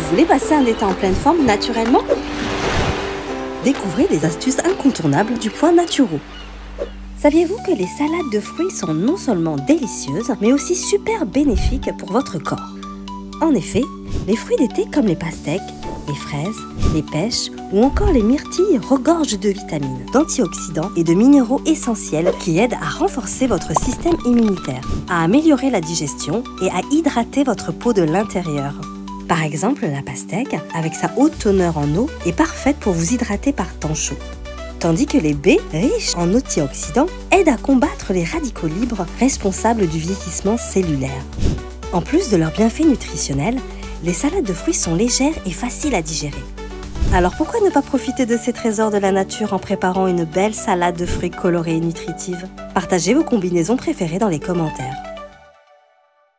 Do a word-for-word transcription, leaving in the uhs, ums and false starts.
voulez passer un été en pleine forme naturellement? Découvrez les astuces incontournables du Point Naturo. Saviez-vous que les salades de fruits sont non seulement délicieuses, mais aussi super bénéfiques pour votre corps? En effet, les fruits d'été comme les pastèques, les fraises, les pêches ou encore les myrtilles regorgent de vitamines, d'antioxydants et de minéraux essentiels qui aident à renforcer votre système immunitaire, à améliorer la digestion et à hydrater votre peau de l'intérieur. Par exemple, la pastèque, avec sa haute teneur en eau, est parfaite pour vous hydrater par temps chaud. Tandis que les baies, riches en antioxydants, aident à combattre les radicaux libres responsables du vieillissement cellulaire. En plus de leurs bienfaits nutritionnels, les salades de fruits sont légères et faciles à digérer. Alors pourquoi ne pas profiter de ces trésors de la nature en préparant une belle salade de fruits colorée et nutritive? Partagez vos combinaisons préférées dans les commentaires.